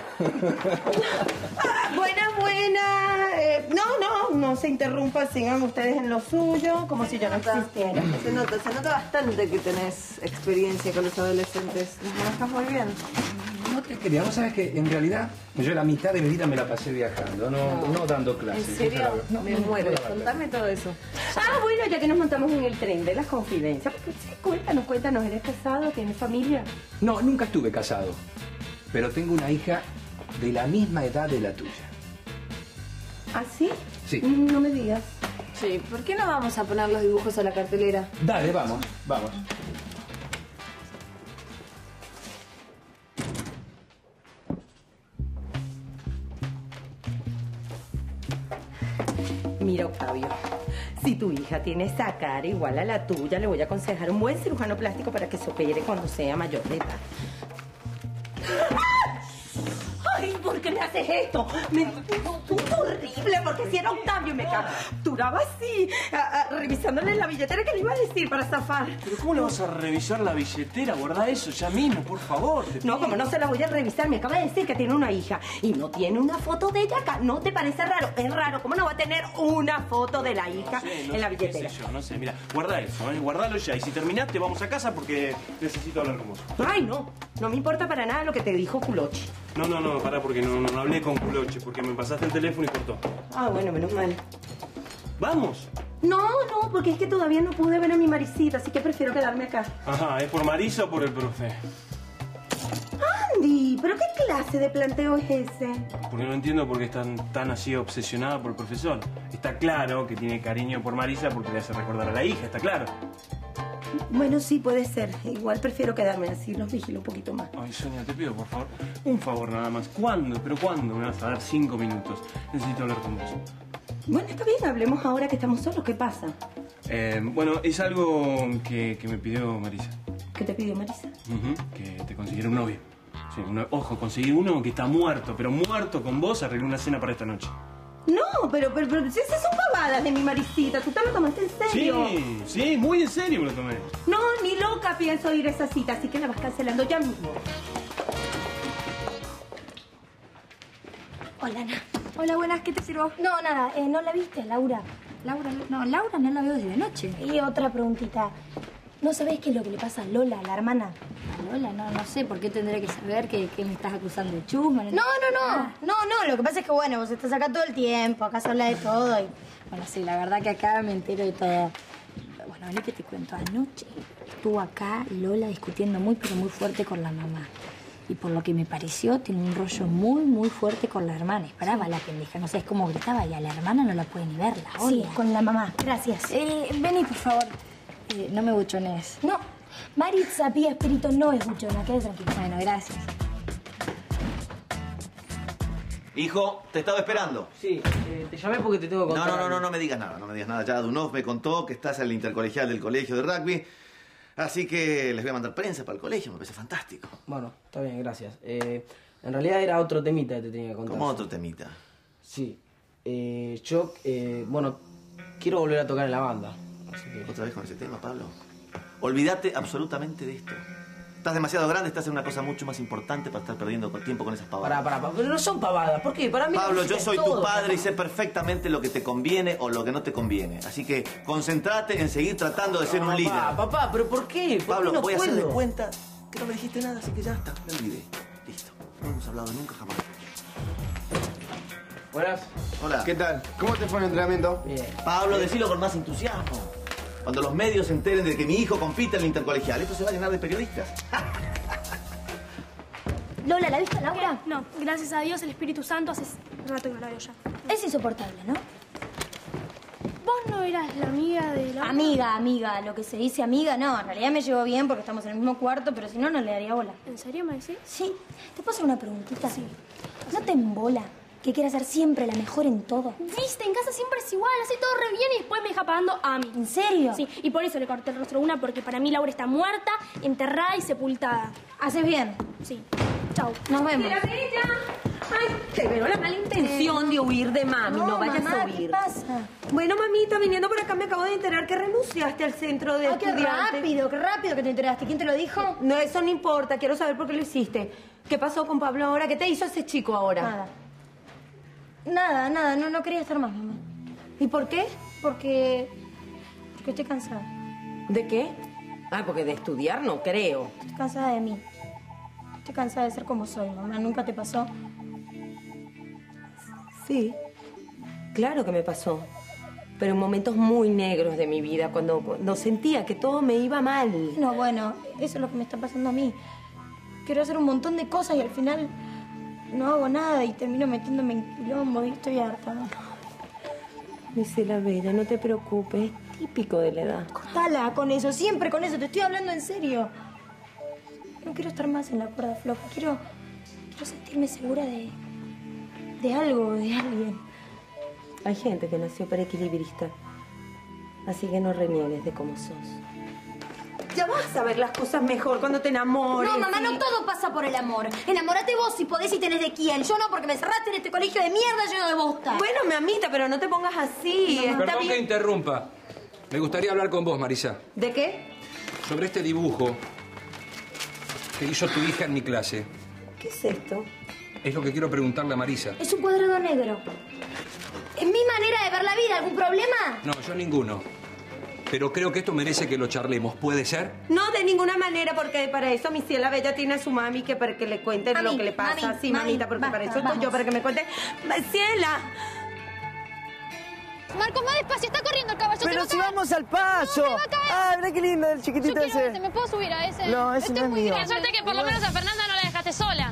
Buena, buena. Eh, no, no, no se interrumpan, sigan ustedes en lo suyo, como si yo no existiera. Se nota, se nota bastante que tenés experiencia con los adolescentes. Los manejas muy bien. No te creas, vos sabés que en realidad yo la mitad de mi vida me la pasé viajando, no, no dando clases. ¿En serio? No, Me no, muero. no, no, no, no. Contame todo eso. Ah, bueno, ya que nos montamos en el tren de las confidencias. Porque, sí, cuéntanos, cuéntanos. ¿Eres casado? ¿Tienes familia? No, nunca estuve casado, pero tengo una hija de la misma edad de la tuya. ¿Ah, sí? Sí. No me digas. Sí, ¿por qué no vamos a poner los dibujos a la cartelera? Dale, vamos, vamos. Mira, Octavio, si tu hija tiene esa cara igual a la tuya, le voy a aconsejar un buen cirujano plástico para que se opere cuando sea mayor de edad. ¡Ay, por qué me haces esto? Me puso horrible, porque si era Octavio me capturaba así, a- a- revisándole la billetera que le iba a decir para zafar. ¿Pero cómo le vas a revisar la billetera? Guarda eso ya mismo, por favor. te No, pido. como no se la voy a revisar, me acaba de decir que tiene una hija y no tiene una foto de ella acá. ¿No te parece raro? Es raro, ¿cómo no va a tener una foto de la hija No sé, no en la sé, qué billetera? sé yo, no sé, mira, guarda eso, ¿eh? Guardalo ya. Y si terminaste, vamos a casa porque necesito hablar con vos. Ay, no, no me importa para nada lo que te dijo Culochi. No, no, no, pará, porque no, no hablé con Culoche, porque me pasaste el teléfono y cortó. Ah, bueno, menos mal. ¿Vamos? No, no, porque es que todavía no pude ver a mi Marisita, así que prefiero quedarme acá. Ajá, ¿es por Marisa o por el profe? Andy, ¿pero qué clase de planteo es ese? Porque no entiendo por qué es tan, tan así obsesionada por el profesor. Está claro que tiene cariño por Marisa porque le hace recordar a la hija, está claro. Bueno, sí, puede ser. Igual prefiero quedarme así, los vigilo un poquito más. Ay, Sonia, te pido por favor, un favor nada más. ¿Cuándo? ¿Pero cuándo me vas a dar cinco minutos? Necesito hablar con vos. Bueno, está bien, hablemos ahora que estamos solos. ¿Qué pasa? Eh, bueno, es algo que, que me pidió Marisa. ¿Qué te pidió Marisa? Ujú, que te consiguiera un novio. Sí, uno- ojo, conseguir uno que está muerto, pero muerto con vos, arreglé una cena para esta noche. No, pero, pero, pero si esas son pavadas de mi Marisita. ¿Tú te lo tomaste en serio? Sí, sí, muy en serio me lo tomé. No, ni loca pienso ir a esa cita, así que la vas cancelando ya mismo. Hola, Ana. Hola, buenas, ¿qué te sirvo? No, nada, eh, ¿no la viste, Laura? Laura, no, Laura no la veo desde anoche. Y otra preguntita. ¿No sabés qué es lo que le pasa a Lola, la hermana? ¿A Lola? No, no sé. ¿Por qué tendré que saber que, que me estás acusando de chusma? No, no, no. Ah. No, no. Lo que pasa es que, bueno, vos estás acá todo el tiempo. Acá se habla de todo y... Bueno, sí, la verdad que acá me entero de todo. Bueno, vale que te cuento. Anoche estuvo acá Lola discutiendo muy, pero muy fuerte con la mamá. Y por lo que me pareció, tiene un rollo muy, muy fuerte con la hermana. Esperaba la pendeja. No sabes cómo gritaba y a la hermana no la puede ni ver. La odia. Sí, con la mamá. Gracias. Eh, vení, por favor. Eh, no me buchones. No, Maritza Pía Espíritu no es buchona, quédate tranquila. Bueno, gracias. Hijo, te estaba esperando. Sí, eh, te llamé porque te tengo que No, contar. no, no, no, no me digas nada, no me digas nada. Ya Dunov me contó que estás en el intercolegial del colegio de rugby. Así que les voy a mandar prensa para el colegio, me parece fantástico. Bueno, está bien, gracias. Eh, en realidad era otro temita que te tenía que contar. ¿Cómo otro temita? Sí. Eh, yo, eh, bueno, quiero volver a tocar en la banda. Así que... ¿Otra vez con ese tema, Pablo? Olvídate absolutamente de esto. Estás demasiado grande, estás en una cosa mucho más importante para estar perdiendo tiempo con esas pavadas. Pará, pará, pará, pero no son pavadas. ¿Por qué? Para mí Pablo, yo soy todo, tu padre papá. y sé perfectamente lo que te conviene o lo que no te conviene. Así que concéntrate en seguir tratando de ser un Papá, líder. papá, ¿pero por qué? ¿Por Pablo, qué no voy a hacer de puedo? cuenta que no me dijiste nada, así que ya está, me olvidé. Listo, no hemos hablado nunca jamás. Buenas. Hola. ¿Qué tal? ¿Cómo te fue el entrenamiento? Bien. Pablo, decilo con más entusiasmo. Cuando los medios se enteren de que mi hijo compite en el intercolegial, esto se va a llenar de periodistas. Lola, ¿la viste a Laura? No, gracias a Dios, el Espíritu Santo hace rato que no la veo ya. Es insoportable, ¿no? ¿Vos no eras la amiga de la... Amiga, amiga. Lo que se dice amiga, no. En realidad me llevo bien porque estamos en el mismo cuarto, pero si no, no le daría bola. ¿En serio me decís? Sí. ¿Te puedo hacer una preguntita? Sí. ¿No te embola que quieras ser siempre la mejor en todo? Viste, en casa siempre es igual, hace todo re bien y después me deja pagando a mí. ¿En serio? Sí, y por eso le corté el rostro a una, porque para mí Laura está muerta, enterrada y sepultada. ¿Haces bien? Sí. Chau. Nos vemos. ¡Mira, bella! Ay, te veo la mala intención de huir de mami. No, No, vayas mamá, a huir. ¿qué pasa? Bueno, mamita, viniendo por acá me acabo de enterar que renunciaste al centro de Ay, qué estudiantes. rápido, qué rápido que te enteraste. ¿Quién te lo dijo? No, eso no importa. Quiero saber por qué lo hiciste. ¿Qué pasó con Pablo ahora? ¿Qué te hizo ese chico ahora? Nada. Nada, nada. No, no quería estar más, mamá. ¿Y por qué? Porque... Porque estoy cansada. ¿De qué? Ah, porque de estudiar no creo. Estoy cansada de mí. Estoy cansada de ser como soy, mamá. ¿Nunca te pasó? Sí, claro que me pasó. Pero en momentos muy negros de mi vida, cuando, cuando sentía que todo me iba mal. No, bueno, eso es lo que me está pasando a mí. Quiero hacer un montón de cosas y al final no hago nada y termino metiéndome en quilombo y estoy harta, mamá. Dice la Bella, no te preocupes, es típico de la edad. Cortala con eso, siempre con eso, te estoy hablando en serio. No quiero estar más en la cuerda floja, quiero, quiero sentirme segura de, de algo, de alguien. Hay gente que nació para equilibrista, así que no reniegues de cómo sos. Ya vas a ver las cosas mejor cuando te enamores. No, mamá, y- no todo pasa por el amor. Enamórate vos si podés y tenés de quién. Yo no, porque me cerraste en este colegio de mierda lleno de bosta. Bueno, mamita, pero no te pongas así. Está Perdón que bien. interrumpa. Me gustaría hablar con vos, Marisa, ¿De qué? sobre este dibujo que hizo tu hija en mi clase. ¿Qué es esto? Es lo que quiero preguntarle a Marisa. Es un cuadrado negro. Es mi manera de ver la vida. ¿Algún problema? No, yo ninguno. Pero creo que esto merece que lo charlemos. ¿Puede ser? No, de ninguna manera, porque para eso mi ciela bella tiene a su mami que para que le cuente Mami, lo que le pasa. mami, sí, mami, mamita, porque basta, para eso estoy vamos. yo, para que me cuente. ¡Ciela! Marcos, más despacio, está corriendo el caballo. Pero se si va a caer. vamos al paso. No, se va a caer. Ah, mira qué lindo el Yo chiquitito quiero ese. ese, ¿me puedo subir a ese? No, ese Este no es muy mío. grande. Suerte que por lo menos a Fernanda no la dejaste sola.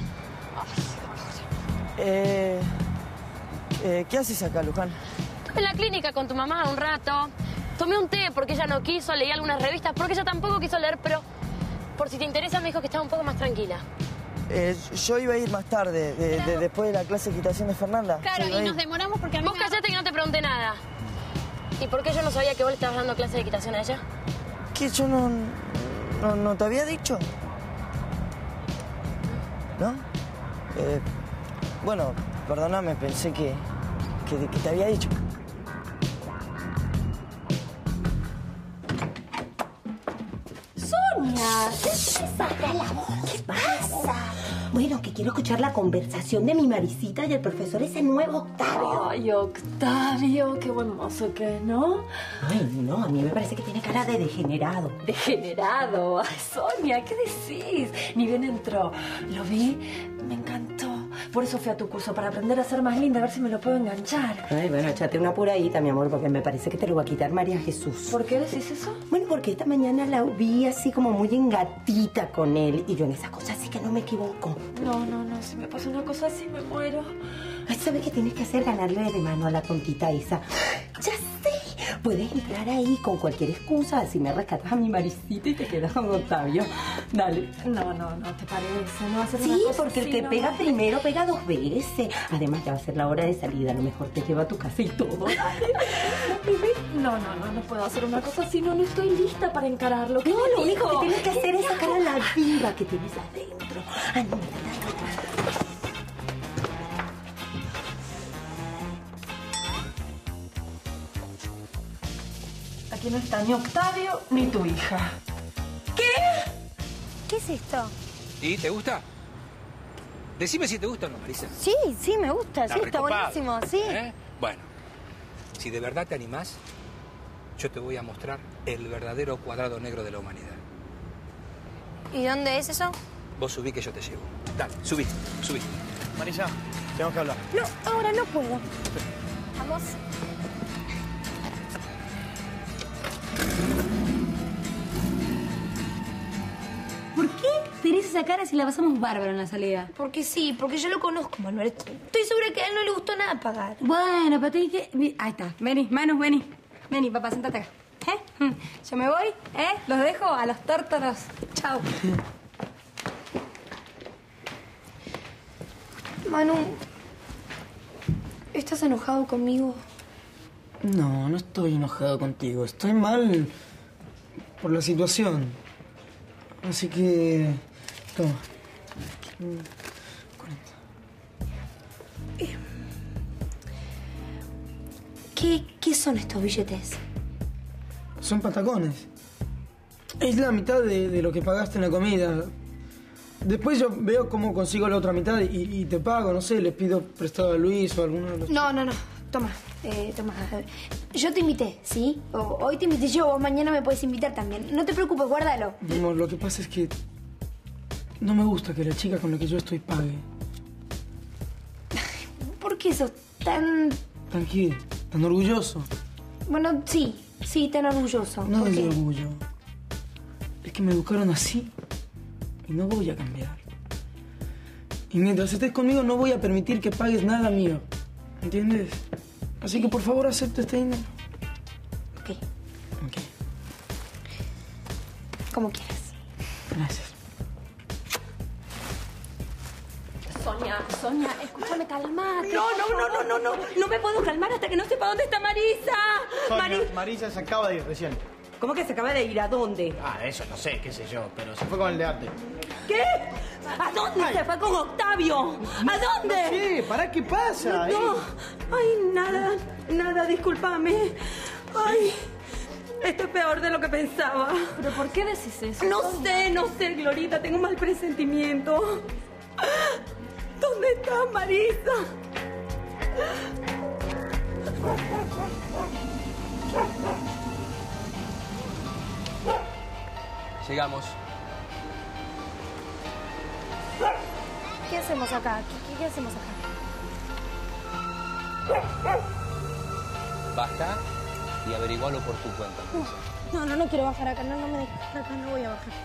Eh, eh, ¿Qué haces acá, Luján? En la clínica con tu mamá un rato. Tomé un té porque ella no quiso, leí algunas revistas porque ella tampoco quiso leer, pero por si te interesa me dijo que estaba un poco más tranquila. Eh, yo iba a ir más tarde, de- de- después de la clase de equitación de Fernanda. Claro, Yo iba a y ir. nos demoramos porque a mí Vos me... callate que no te pregunté nada. ¿Y por qué yo no sabía que vos le estabas dando clase de equitación a ella? ¿Qué? Yo no, no, no te había dicho. ¿No? Eh, bueno, perdóname, pensé que, que, que te había dicho. Sonia, ¿qué te saca la voz? ¿Qué pasa? Bueno, que quiero escuchar la conversación de mi Marisita y el profesor ese nuevo Octavio. Ay, Octavio, qué buen mozo que es, ¿no? Ay, no, a mí me parece que tiene cara de degenerado. Degenerado. Ay, Sonia, ¿qué decís? Ni bien entró. Lo vi, me encantó. Por eso fui a tu curso, para aprender a ser más linda, a ver si me lo puedo enganchar. Ay, bueno, échate una apuradita, mi amor, porque me parece que te lo va a quitar María Jesús. ¿Por qué decís eso? Bueno, porque esta mañana la vi así como muy engatita con él. Y yo en esas cosas sí que no me equivoco. No, no, no. Si me pasa una cosa así, me muero. Ay, ¿sabes qué tienes que hacer? Ganarle de mano a la tontita esa. ¡Ya sé! Puedes entrar ahí con cualquier excusa, así me rescatas a mi Marisita y te quedas con Octavio. Dale. No, no, no te parece. No va a ser Sí, una cosa porque el así, que no. pega primero pega dos veces. Además, ya va a ser la hora de salida. A lo mejor te lleva a tu casa y todo. No, no, no, no puedo hacer una cosa así. No, no estoy lista para encararlo. ¿Qué No, te lo único dijo? que tienes que hacer es sacar a la viva que tienes adentro. Anda, Aquí no está ni Octavio ni tu hija. ¿Qué? ¿Qué es esto? ¿Y te gusta? Decime si te gusta o no, Marisa. Sí, sí, me gusta. Está Sí, está recopado, buenísimo. Sí. ¿eh? Bueno, si de verdad te animás, yo te voy a mostrar el verdadero cuadrado negro de la humanidad. ¿Y dónde es eso? Vos subí que yo te llevo. Dale, subí, subí. Marisa, tenemos que hablar. No, ahora no puedo. Vamos. ¿Por qué tenés esa cara si la pasamos bárbaro en la salida? Porque sí, porque yo lo conozco, Manuel. Estoy segura que a él no le gustó nada pagar. Bueno, pero tenés que... Ahí está. Vení, Manu, vení. Vení, papá, sentate acá. ¿Eh? Mm. Yo me voy, ¿eh? Los dejo a los tórtolos. Chau. Manu, ¿estás enojado conmigo? No, no estoy enojado contigo. Estoy mal por la situación. Así que... Toma. ¿Qué, qué son estos billetes? Son patacones. Es la mitad de, de lo que pagaste en la comida. Después yo veo cómo consigo la otra mitad y, y te pago, no sé, le pido prestado a Luis o a alguno de los... No, no, no. Toma, eh, toma. Yo te invité, ¿sí? O- hoy te invité yo, vos mañana me puedes invitar también. No te preocupes, guárdalo. No, lo que pasa es que no me gusta que la chica con la que yo estoy pague. ¿Por qué sos tan... ¿Tan qué? ¿Tan orgulloso? Bueno, sí, sí, tan orgulloso? No ¿Por es de qué? orgullo. Es que me educaron así y no voy a cambiar. Y mientras estés conmigo no voy a permitir que pagues nada mío. ¿Entiendes? Así que por favor acepta este dinero. Ok. Ok. Como quieras. Gracias. Sonia, Sonia, escúchame, calmate. No, no, no, no, no, no. No me puedo calmar hasta que no sepa dónde está Marisa. Sonia, Mari- Marisa se acaba de ir recién. ¿Cómo que se acaba de ir? ¿A dónde? Ah, eso no sé, qué sé yo, pero se fue con el de arte. ¿Qué? ¿A dónde se fue con Octavio? ¿A dónde? No sé, ¿para qué pasa? No, ay, nada, nada, discúlpame. Ay, esto es peor de lo que pensaba. ¿Pero por qué decís eso? No sé, no sé, Glorita, tengo un mal presentimiento. ¿Dónde está Marisa? Llegamos. ¿Qué hacemos acá? ¿Qué, qué- qué hacemos acá? Basta y averigualo por tu cuenta. No, no, no quiero bajar acá. No, no me dejes bajar acá. No voy a bajar.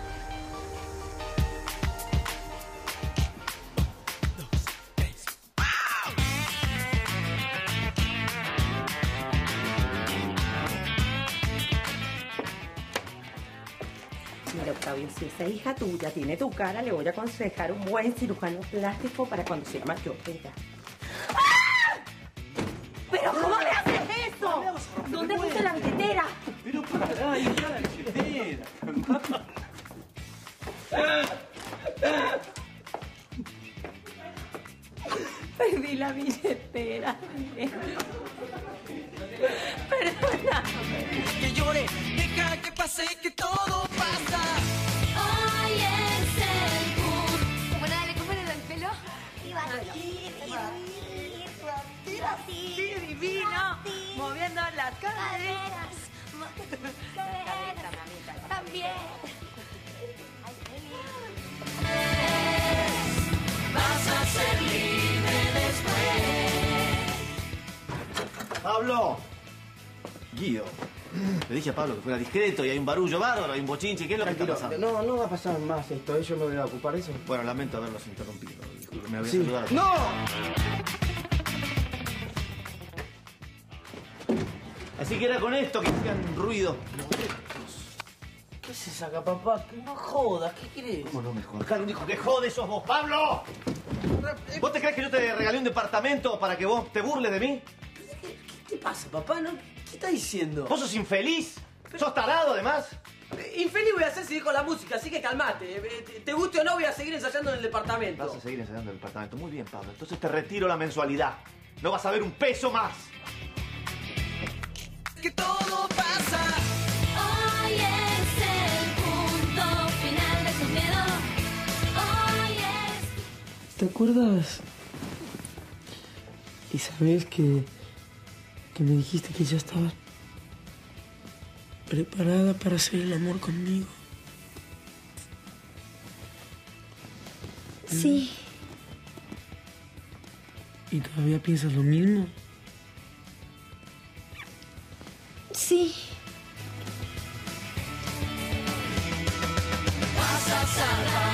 Mira, Octavio, si esa hija tuya tiene tu cara, le voy a aconsejar un buen cirujano plástico para cuando sea mayor de edad. ¡Ah! ¿Pero cómo me haces eso? ¿Dónde puse la billetera? Pero pará, hija, la billetera. Perdí la billetera. Perdona. Que llore, deja que pase, que todo pasa. Hoy es el punto. Bueno, dale, ¿cómo era el pelo? Sí, divino. Moviendo las caderas. Caderas. También. Vas a ser libre después. Pablo. Guido. Le dije a Pablo que fuera discreto y hay un barullo bárbaro, hay un bochinche. ¿Qué es lo que está Tranquilo, pasando? no, no va a pasar más esto, ¿eh? Yo me voy a ocupar de eso. Bueno, lamento haberlos interrumpido. Disculpe, me voy a Sí. saludar. a- ¡No! Así que era con esto que hacían ruido. ¿Qué se saca, papá? Que no jodas, ¿qué querés? ¿Cómo no me jodas? Carlos dijo que jode sos vos, Pablo. ¿Vos te crees que yo te regalé un departamento para que vos te burles de mí? ¿Qué pasa, papá? ¿No? ¿Qué estás diciendo? ¿Vos sos infeliz? ¿Sos tarado, además? Infeliz voy a hacer si dejo la música, así que calmate. Eh, Te, te guste o no, voy a seguir ensayando en el departamento. Vas a seguir ensayando el departamento. Muy bien, Pablo. Entonces te retiro la mensualidad. No vas a ver un peso más. Que todo pasa. Hoy es el punto final de tu miedo. Hoy es... ¿Te acuerdas? Y sabes que, que me dijiste que ya estabas preparada para hacer el amor conmigo. Sí. ¿Y todavía piensas lo mismo? Sí. Vas a salvar.